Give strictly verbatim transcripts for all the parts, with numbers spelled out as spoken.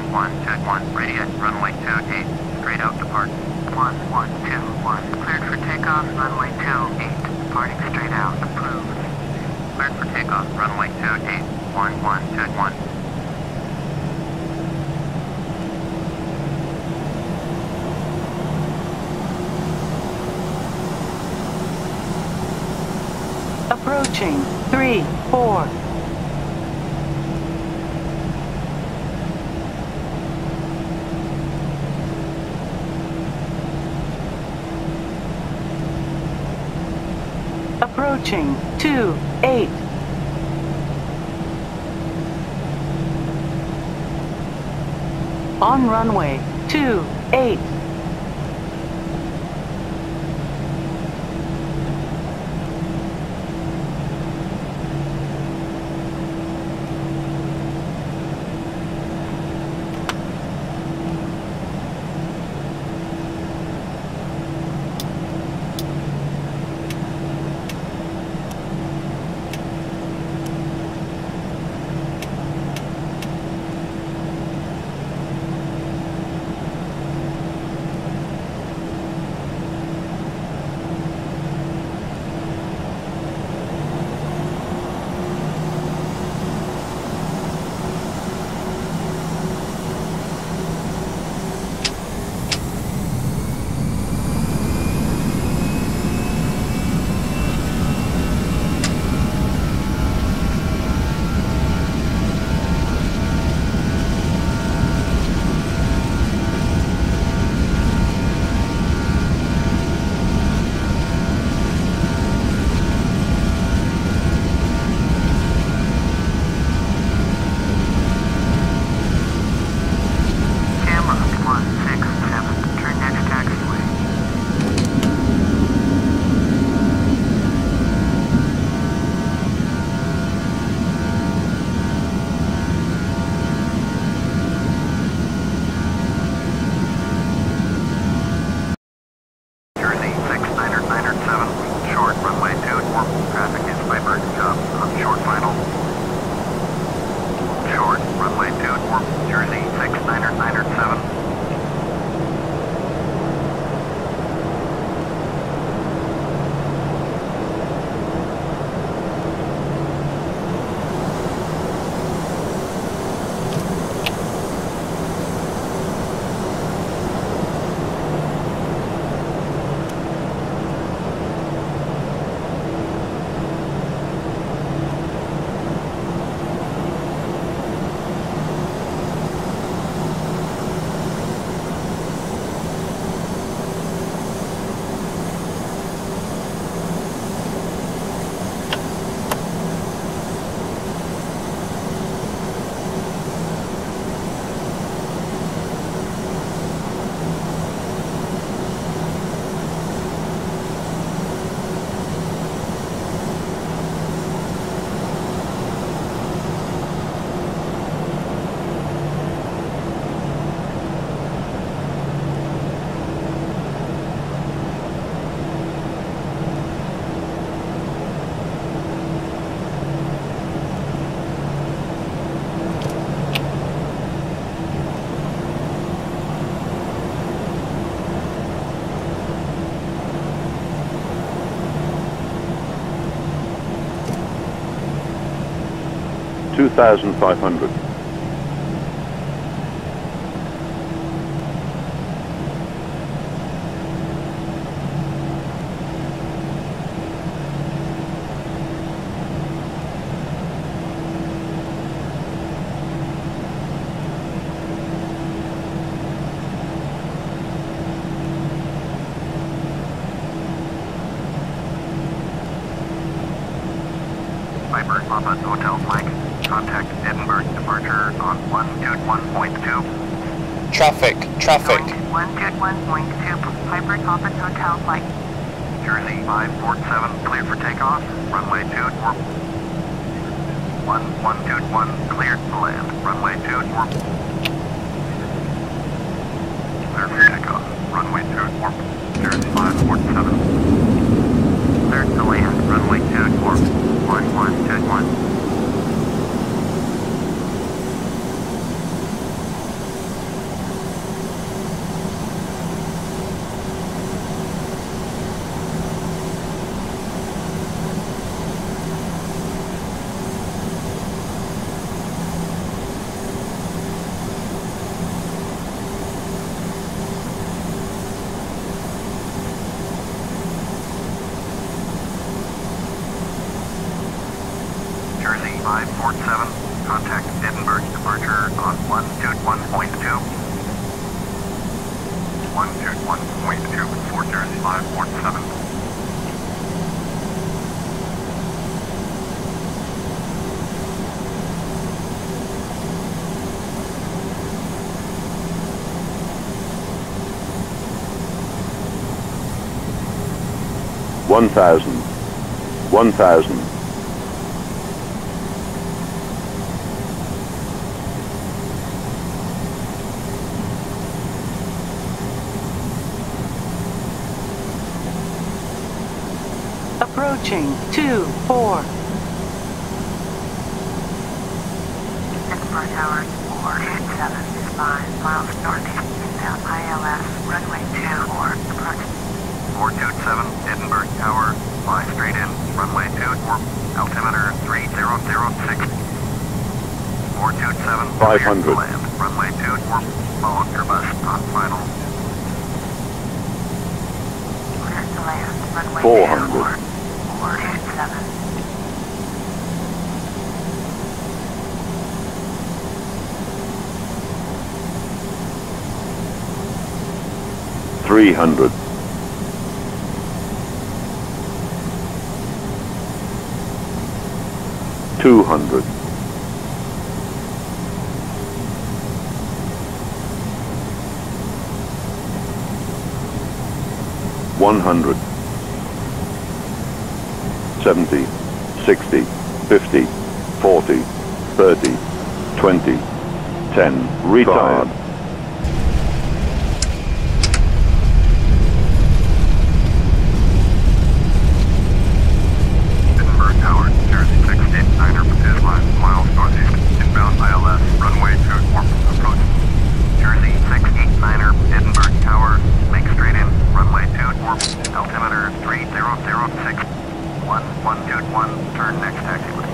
one, check one, radius, runway two eight, straight out depart. one one two one, cleared for takeoff, runway two eight, departing straight out, approved. Cleared for takeoff, runway two eight, one one, check one. Approaching, three, four. Approaching, two, eight. On runway, two, eight. two thousand five hundred. Piper, Papa, Hotel Mike. Contact Edinburgh departure on one two one point two. Traffic, traffic. one two one point two, Piper, Papa, Hotel Mike. Jersey five four seven, cleared for takeoff. Runway two four. one one two one, cleared to land. Runway two four. Cleared for takeoff. Runway two four. Jersey five four seven. Cleared to land. Runway two four. one one two one. one two one point two four zero five four seven. One thousand. One thousand. Approaching two, four. Edinburgh Tower four eight seven is five miles northeast, inbound I L S, runway two four, approach. four two seven, Edinburgh Tower, fly straight in, runway two four, altimeter three zero zero six. four two seven, five hundred. land, runway two four, follow Airbus on final. Clear to land, runway four hundred. four eight seven. Three hundred. Two hundred. One hundred. Seventy, sixty, fifty, forty, thirty, twenty, ten, retired. Edinburgh Tower, Jersey sixteen, niner is five miles northeast, inbound I L S, runway two four, approach. Jersey six eight niner, Edinburgh Tower, make straight in, runway two four, altimeter three zero zero six. one one two one, turn next taxiway.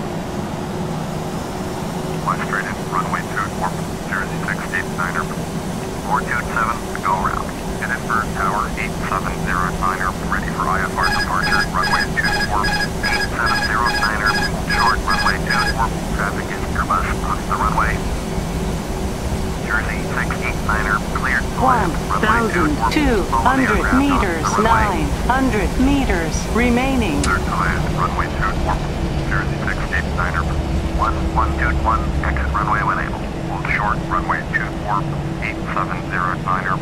Fly straight in, runway two four, Jersey six eight niner, four two seven, go around. Edinburgh Tower eight seven zero niner, ready for I F R departure, runway two four, eight seven zero niner, short, runway two four, traffic is Airbus on the runway. Jersey six eight niner, cleared. one thousand two hundred meters, nine hundred meters remaining. Clear to land, runway two four, Jersey six eight niner, one one two one, exit runway when able. Hold short, runway two four, eight seven zero niner.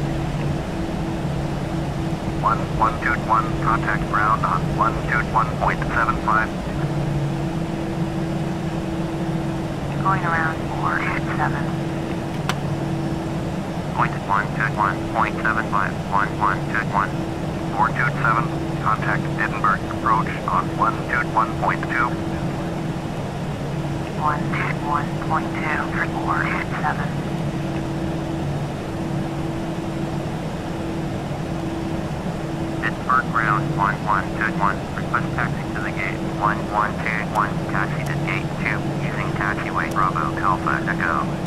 one one two one, contact ground on one two one point seven five. Going around four eight seven. Point one two one point seven five, one one two one. four two seven, contact Edinburgh approach on one two one point two. one two one point two for four eight seven. Edinburgh ground one one two one, request taxi to the gate one one two one, taxi to gate two, using taxiway Bravo Alpha Echo.